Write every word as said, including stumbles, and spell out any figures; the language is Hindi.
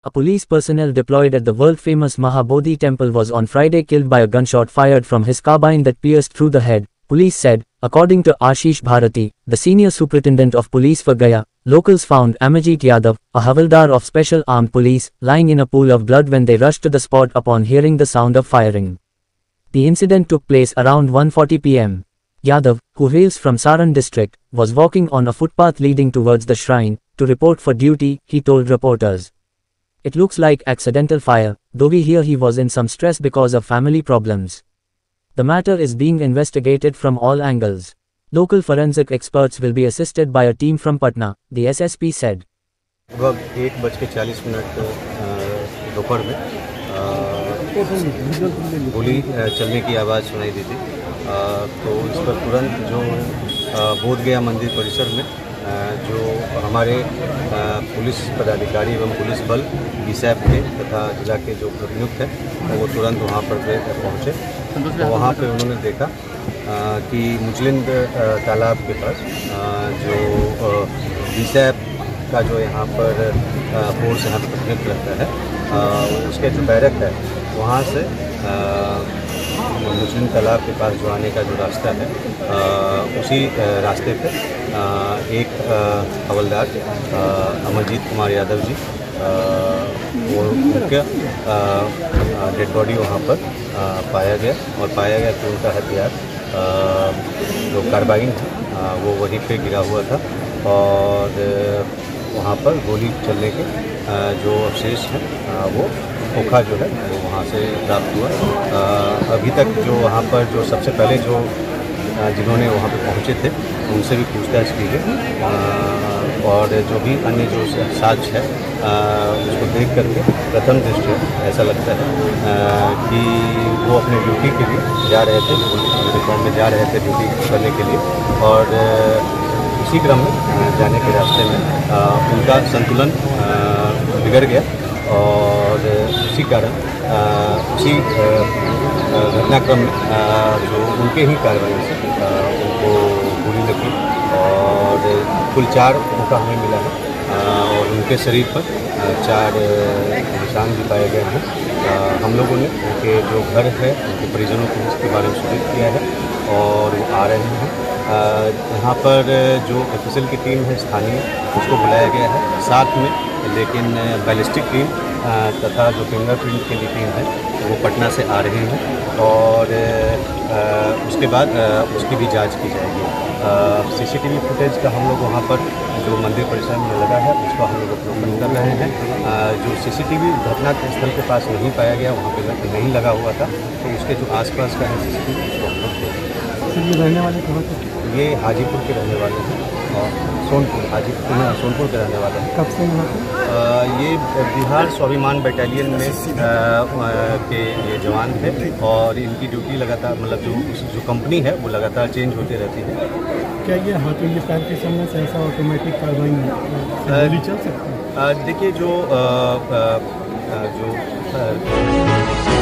A police personnel deployed at the world-famous Mahabodhi temple was on Friday killed by a gunshot fired from his carbine that pierced through the head, police said, according to Ashish Bharati, the senior superintendent of police for Gaya. Locals found Amajit Yadav, a Havaldar of Special Armed Police, lying in a pool of blood when they rushed to the spot upon hearing the sound of firing. The incident took place around one forty p m Yadav, who hails from Saran district, was walking on a footpath leading towards the shrine to report for duty, he told reporters. It looks like accidental fire, though we hear he was in some stress because of family problems. The matter is being investigated from all angles. Local forensic experts will be assisted by a team from Patna, the S S P said. लगभग एक बज के चालीस मिनट दोपहर में गोली चलने की आवाज़ सुनाई दी थी, तो इस पर तुरंत जो बोध गया मंदिर परिसर में जो हमारे पुलिस पदाधिकारी एवं पुलिस बल बीसैप के तथा जिला के जो प्रयुक्त हैं वो तुरंत वहाँ पर पहुँचे। तो वहाँ पे उन्होंने देखा कि मुजलिंद तालाब के पास जो बीसैप का जो यहाँ पर फोर्स यहाँ पर प्रयुक्त रहता है, उसके जो बैरक है वहाँ से मुस्लिम तालाब के पास जो आने का जो रास्ता है, उसी रास्ते पे एक हवलदार अमरजीत कुमार यादव जी, वो उनका डेड बॉडी वहाँ पर पाया गया और पाया गया कि उनका हथियार जो कार्बाइन है वो वहीं पे गिरा हुआ था और वहाँ पर गोली चलने के जो अवशेष हैं वो खोखा जो है वो वहाँ से प्राप्त हुआ। अभी तक जो वहाँ पर जो सबसे पहले जो जिन्होंने वहाँ पर पहुँचे थे उनसे भी पूछताछ की गई और जो भी अन्य जो साक्ष्य है उसको देख करके प्रथम दृष्टया ऐसा लगता है कि वो अपने ड्यूटी के लिए जा रहे थे, यूनिफॉर्म में जा रहे थे ड्यूटी करने के लिए और इसी क्रम में जाने के रास्ते में उनका संतुलन बिगड़ गया और उसी कारण उसी घटनाक्रम में जो उनके ही कार्रवाई से उनको गोली लगी और कुल चार मौका हमें मिला है और उनके शरीर पर चार निशान भी पाए गए हैं। हम लोगों ने उनके जो घर है उनके परिजनों को इसके बारे में सूचित किया है और वो आ रहे हैं। यहाँ पर जो एफएसएल की टीम है स्थानीय उसको बुलाया गया है साथ में, लेकिन बैलिस्टिक टीम तथा जो फिंगरप्रिंट की टीम है वो पटना से आ रही है और उसके बाद उसकी भी जांच की जाएगी। सीसीटीवी फुटेज का हम लोग वहाँ पर जो मंदिर परिसर में लगा है उसको हम लोग अवलोकन कर रहे हैं। जो सीसीटीवी घटना स्थल के पास नहीं पाया गया, वहाँ पे नहीं लगा हुआ था, तो उसके जो आसपास का है सीसीटीवी उसको हम लोग देखें। ये रहने वाले कहाँ के? ये हाजीपुर के रहने वाले हैं और सोनपुर हाजीपुर में सोनपुर के रहने वाले हैं। कब से यहाँ पे? ये बिहार स्वाभिमान बटालियन में आ, के ये जवान थे और इनकी ड्यूटी लगातार मतलब जो जो कंपनी है वो लगातार चेंज होती रहती है। क्या ये हाथों ये पैर के सामने से ऐसा ऑटोमेटिक कार्बाइन गोली चल सकती है? देखिए जो आ, आ, जो आ,